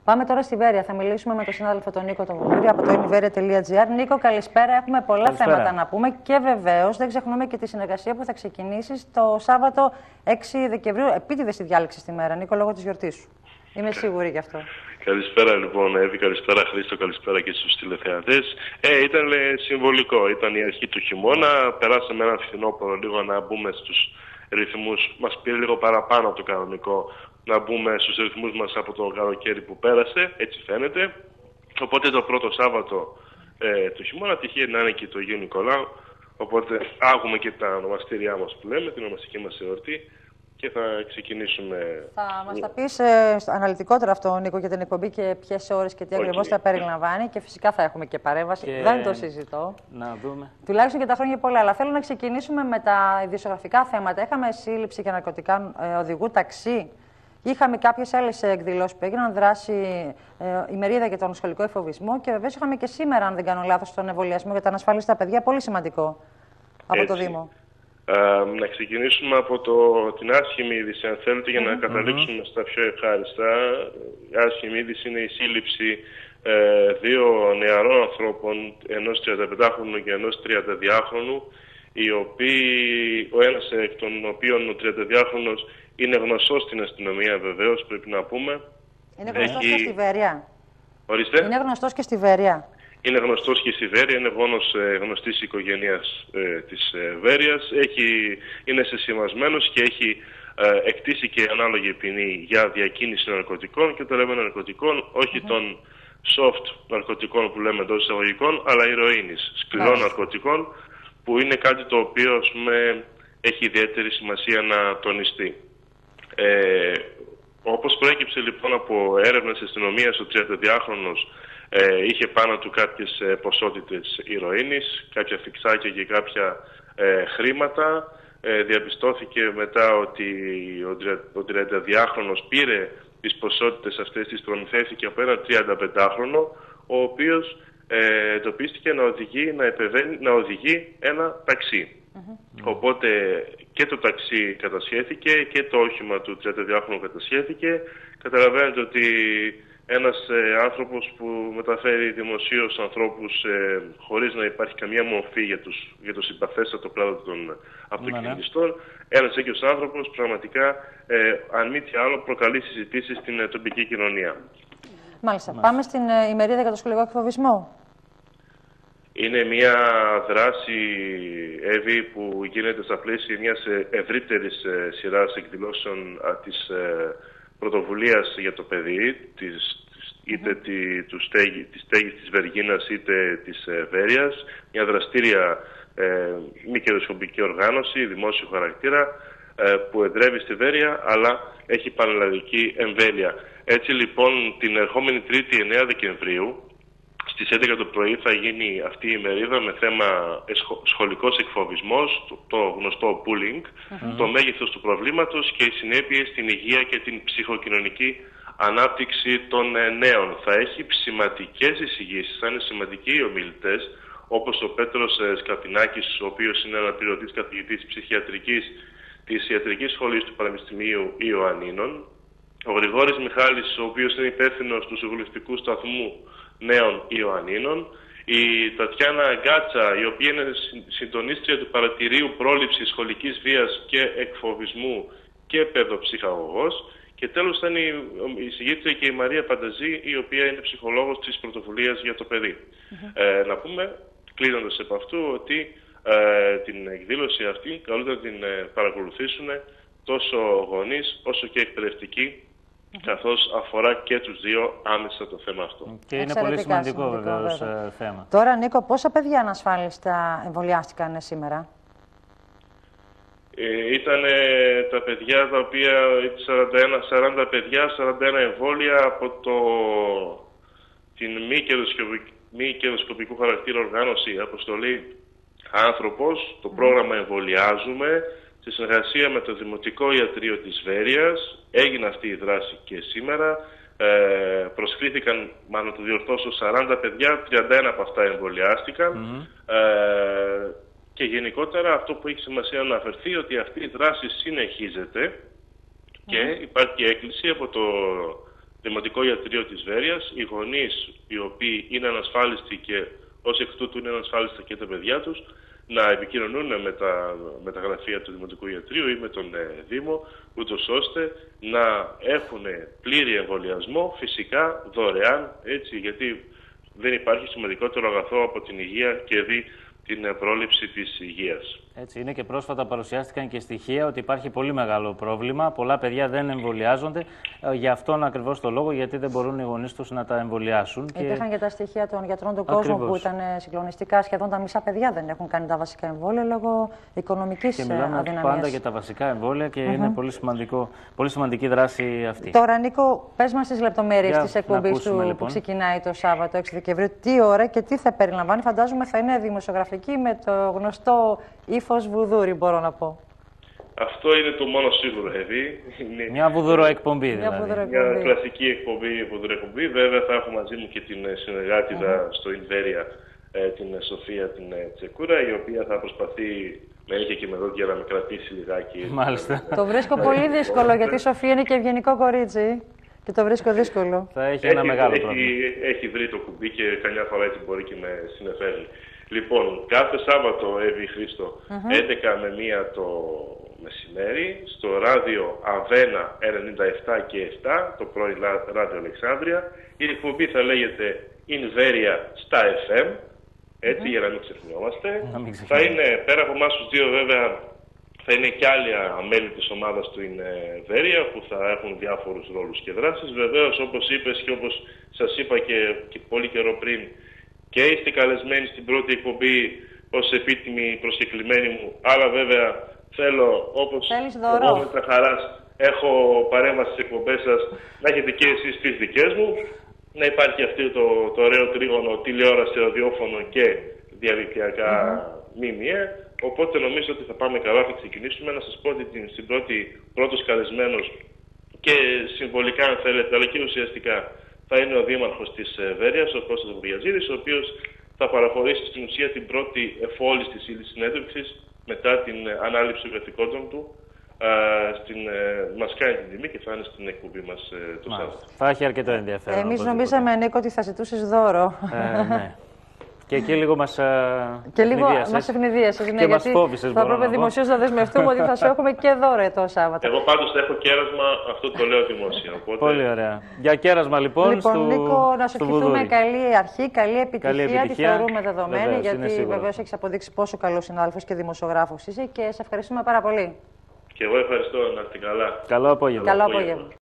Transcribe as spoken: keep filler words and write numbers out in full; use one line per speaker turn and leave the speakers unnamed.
Πάμε τώρα στη Βέρεια. Θα μιλήσουμε με τον συνάδελφο τον Νίκο τον Βομβίδη από το ημιβέρεια τελεία τζι άρ. Νίκο, καλησπέρα. Έχουμε πολλά καλησπέρα. θέματα να πούμε και βεβαίως δεν ξεχνούμε και τη συνεργασία που θα ξεκινήσει το Σάββατο έξι Δεκεμβρίου. Επίτηδες τη διάλεξη στη μέρα, Νίκο, λόγω της γιορτής σου. Είμαι σίγουρη γι' αυτό.
Καλησπέρα λοιπόν, Εύη, καλησπέρα Χρήστο, καλησπέρα και στους τηλεθεατές. Ε, ήταν ε, συμβολικό, ήταν η αρχή του χειμώνα. Περάσαμε ένα φθινόπωρο λίγο να μπούμε στους ρυθμούς. Μας πήρε λίγο παραπάνω από το κανονικό να μπούμε στους ρυθμούς μας από το καλοκαίρι που πέρασε, έτσι φαίνεται. Οπότε το πρώτο Σάββατο ε, του χειμώνα τυχαίνει να είναι και το Αγίου Νικολάου. Οπότε άγουμε και τα ονομαστήριά μας που λέμε, την ονομαστική μας εορτή. Και θα ξεκινήσουμε.
Θα μας τα πεις ε, αναλυτικότερα αυτό, Νίκο, για την εκπομπή και ποιες ώρες και τι okay. ακριβώς θα περιλαμβάνει. Και φυσικά θα έχουμε και παρέμβαση. Και... Δεν το συζητώ.
Να δούμε.
Τουλάχιστον και τα χρόνια πολλά. Αλλά θέλω να ξεκινήσουμε με τα ιδιοσιογραφικά θέματα. Είχαμε σύλληψη για ναρκωτικά ε, οδηγού ταξί. Είχαμε κάποιες άλλες εκδηλώσεις που έγιναν, δράση ε, ημερίδα για τον σχολικό εφοβισμό. Και βεβαίως είχαμε και σήμερα, αν δεν κάνω λάθος, τον εμβολιασμό για τα ανασφάλιστα παιδιά. Πολύ σημαντικό από
Έτσι.
το Δήμο.
Uh, να ξεκινήσουμε από το, την άσχημη είδηση, αν θέλετε, για mm -hmm. να καταλήξουμε στα πιο ευχάριστα. Η άσχημη είδηση είναι η σύλληψη ε, δύο νεαρών ανθρώπων, ενός τριανταπεντάχρονου και ενός τριανταδυάχρονου, οι οποίοι, ο ένας εκ των οποίων ο τριανταδυάχρονος είναι γνωστός στην αστυνομία, βεβαίως, πρέπει να πούμε.
Είναι γνωστός Έχει... και στη Βέρεια.
Ορίστε.
Είναι γνωστός και στη Βέρεια.
Είναι γνωστός και στη Βέρεια, είναι γόνος ε, γνωστής οικογένειας ε, της ε, Βέρειας. Έχει, είναι σεσημασμένος και έχει ε, εκτίσει και ανάλογη ποινή για διακίνηση ναρκωτικών. Και το λέμε ναρκωτικών, όχι mm -hmm. των soft ναρκωτικών που λέμε εντός εισαγωγικών, αλλά ηρωίνης, σκληρών mm -hmm. ναρκωτικών, που είναι κάτι το οποίο, ας πούμε, έχει ιδιαίτερη σημασία να τονιστεί. Ε, όπως προέκυψε λοιπόν από έρευνες αστυνομίας, ο τριανταδυάχρονος Ε, είχε πάνω του κάποιες ε, ποσότητες ηρωίνης, κάποια φιξάκια και κάποια ε, χρήματα. Ε, διαπιστώθηκε μετά ότι ο τριανταδυάχρονος πήρε τις ποσότητες αυτές, τις προμηθεύτηκε από έναν τριανταπεντάχρονο, ο οποίος ε, εντοπίστηκε να οδηγεί, να, επεβαίνει, να οδηγεί ένα ταξί. Mm-hmm. Οπότε και το ταξί κατασχέθηκε και το όχημα του τριανταδυάχρονου κατασχέθηκε. Καταλαβαίνετε ότι ένας ε, άνθρωπος που μεταφέρει δημοσίως ανθρώπους ε, χωρίς να υπάρχει καμία μορφή για, τους, για το συμπαθέστατο κλάδο των αυτοκινητιστών, ναι, ναι. ένας τέτοιος άνθρωπος πραγματικά, ε, αν μη τι άλλο, προκαλεί συζητήσεις στην ε, τοπική κοινωνία.
Μάλιστα. Μάλιστα. Πάμε στην ε, ημερίδα για το σχολικό εκφοβισμό. Είναι
μια δράση, Εύη, που γίνεται στα πλαίσια μιας ευρύτερης ε, σειράς εκδηλώσεων α, της ε, πρωτοβουλίας για το παιδί, της, είτε mm -hmm. τη, του στέγη, της στέγης της Βεργίνας είτε της ε, Βέρειας, μια δραστήρια ε, μη κερδοσκοπική οργάνωση, δημόσιο χαρακτήρα, ε, που εδρεύει στη Βέρεια, αλλά έχει πανελλαδική εμβέλεια. Έτσι λοιπόν την ερχόμενη Τρίτη εννέα Δεκεμβρίου, στις έντεκα το πρωί θα γίνει αυτή η ημερίδα με θέμα σχολικός εκφοβισμός, το, το γνωστό bullying, mm-hmm. το μέγεθος του προβλήματος και οι συνέπειες στην υγεία και την ψυχοκοινωνική ανάπτυξη των ε, νέων. Θα έχει σημαντικές εισηγήσεις, θα είναι σημαντικοί οι ομιλητές, όπως ο Πέτρος ε, Σκαπινάκης, ο οποίος είναι αναπληρωτής καθηγητής ψυχιατρικής της Ιατρικής Σχολής του Πανεπιστημίου Ιωαννίνων, ο Γρηγόρης Μιχάλης, ο οποίος είναι υπεύθυνος του Συμβουλευτικού Σταθμού Νέων Ιωαννίνων, η Τατιάνα Γκάτσα, η οποία είναι συντονίστρια του Παρατηρείου Πρόληψης Σχολικής Βίας και Εκφοβισμού και παιδοψυχαγωγός, και τέλος θα είναι η συγγήτρια και η Μαρία Πανταζή, η οποία είναι ψυχολόγος της πρωτοβουλίας για το παιδί. Mm-hmm. ε, να πούμε, κλείνοντας από αυτού, ότι ε, την εκδήλωση αυτή καλούνται να την ε, παρακολουθήσουν τόσο γονείς όσο και εκπαιδευτικοί, Mm-hmm. καθώς αφορά και τους δύο άμεσα το θέμα αυτό.
Και είναι πολύ σημαντικό, βεβαίως, βέβαια. θέμα.
Τώρα, Νίκο, πόσα παιδιά ανασφάλιστα εμβολιάστηκαν σήμερα?
Ε, ήταν τα παιδιά τα οποία, σαράντα ένα, σαράντα παιδιά, σαράντα ένα εμβόλια από το, την μη, κερδοσκοπικού, μη κερδοσκοπικού χαρακτήρα οργάνωση Αποστολή Άνθρωπος, το mm-hmm. πρόγραμμα Εμβολιάζουμε, στη συνεργασία με το Δημοτικό Ιατρείο της Βέρειας. Έγινε αυτή η δράση και σήμερα. Ε, προσκλήθηκαν, μάλλον το διορθώσω, σαράντα παιδιά, τριάντα ένα από αυτά εμβολιάστηκαν. Mm-hmm. ε, και γενικότερα αυτό που έχει σημασία να αναφερθεί, ότι αυτή η δράση συνεχίζεται mm-hmm. και υπάρχει έκκληση από το Δημοτικό Ιατρείο της Βέρειας, οι γονείς οι οποίοι είναι ανασφάλιστοι και ως εκ τούτου είναι ανασφάλιστα και τα παιδιά τους, να επικοινωνούν με τα, με τα γραφεία του Δημοτικού Ιατρείου ή με τον ε, Δήμο, ούτως ώστε να έχουν πλήρη εμβολιασμό, φυσικά δωρεάν, έτσι, γιατί δεν υπάρχει σημαντικότερο αγαθό από την υγεία και δι την πρόληψη της υγείας.
Έτσι είναι και πρόσφατα παρουσιάστηκαν και στοιχεία ότι υπάρχει πολύ μεγάλο πρόβλημα. Πολλά παιδιά δεν εμβολιάζονται για αυτόν ακριβώς το λόγο, γιατί δεν μπορούν οι γονείς τους να τα εμβολιάσουν.
Υπήρχαν και... και τα στοιχεία των γιατρών του κόσμου ακριβώς, που ήταν συγκλονιστικά. Σχεδόν τα μισά παιδιά δεν έχουν κάνει τα βασικά εμβόλια λόγω οικονομικής αδυναμίας. Και μιλάμε
πάντα για τα βασικά εμβόλια και mm-hmm. είναι πολύ, σημαντικό, πολύ σημαντική δράση αυτή.
Τώρα, Νίκο, πες μας τις λεπτομέρειες της εκπομπής του λοιπόν. που ξεκινάει το Σάββατο έξι Δεκεμβρίου. Τι ώρα και τι θα περιλαμβάνει? Φαντάζομαι θα είναι δημοσιογραφική με το γνωστό ύφος βουδούρι, μπορώ να πω.
Αυτό είναι το μόνο σίγουρο, Εύη.
Μια βουδουροεκπομπή, δηλαδή.
Μια, Μια κλασική εκπομπή, βουδουροεκπομπή. Βέβαια, θα έχω μαζί μου και την συνεργάτηδα mm-hmm. στο Ινβέρια, ε, την Σοφία την ε, Τσεκούρα, η οποία θα προσπαθεί με είχε και με δόντια να με κρατήσει λιγάκι.
Μάλιστα.
Το βρίσκω πολύ δύσκολο, γιατί η Σοφία είναι και ευγενικό κορίτσι. Και το βρίσκω δύσκολο.
Θα έχει ένα
έχει,
μεγάλο
έχει,
πρόβλημα.
Έχει βρει το κουμπί και καμιά φορά έτσι μπορεί και με συνεφέρνει. Λοιπόν, κάθε Σάββατο, Εύη Χρήστο, mm-hmm. έντεκα με μία το μεσημέρι, στο ράδιο Αβένα ενενήντα επτά και επτά, το πρώην ράδιο Αλεξάνδρεια. Η εκπομπή θα λέγεται Ινβέρια στα εφ εμ, έτσι mm-hmm. για να μην ξεχνιόμαστε.
Να μην
θα είναι, πέρα από εμάς τους δύο βέβαια, θα είναι και άλλοι μέλη της ομάδας του Ινβέρια που θα έχουν διάφορους ρόλους και δράσεις. Βεβαίως, όπως είπες και όπως σας είπα και, και πολύ καιρό πριν, και είστε καλεσμένοι στην πρώτη εκπομπή ως επίτιμοι προσκεκλημένοι μου, αλλά βέβαια θέλω, όπως εγώ με τα χαράς έχω παρέμβαση στις εκπομπές σας, να έχετε και εσείς τις δικές μου, να υπάρχει αυτό το, το ωραίο τρίγωνο τηλεόραση, ραδιόφωνο και διαδικτυακά mm-hmm. μήμυε. Οπότε νομίζω ότι θα πάμε καλά, θα ξεκινήσουμε. Να σας πω ότι την, στην πρώτη, πρώτος καλεσμένος και συμβολικά αν θέλετε, αλλά και ουσιαστικά, θα είναι ο δήμαρχος της Βέρειας, ο Κώστας Βουριαζίδης, ο οποίος θα παραχωρήσει στην ουσία την πρώτη εφόλης της ύλης συνέντευξης μετά την ανάληψη των καθηκόντων του. Α, στην, ε, μας κάνει την τιμή και θα είναι στην εκπομπή μας ε, το Σάββατο.
Θα έχει αρκετό ενδιαφέρον.
Εμείς νομίζαμε, Νίκο, ότι θα ζητούσες δώρο.
Ε, ναι. Και εκεί λίγο μας
και λίγο μας ευνηδίασες. Ναι,
και μας φόβησες.
Θα έπρεπε δημοσίως να δεσμευτούμε ότι θα σου έχουμε και δώρο το Σάββατο.
Εγώ πάντως θα έχω κέρασμα, αυτό το λέω δημόσια. Οπότε...
Πολύ ωραία. Για κέρασμα λοιπόν.
Λοιπόν,
στο,
Νίκο, να σου ευχηθούμε καλή αρχή, καλή επιτυχία.
Καλή επιτυχία.
Τη θεωρούμε δεδομένη, βεβαίως, γιατί βεβαίως έχεις αποδείξει πόσο καλός συνάδελφος και δημοσιογράφος είσαι και σε ευχαριστούμε πάρα πολύ.
Και εγώ ευχαριστώ, να είστε καλά.
Καλό απόγευμα.
Καλό απόγευμα.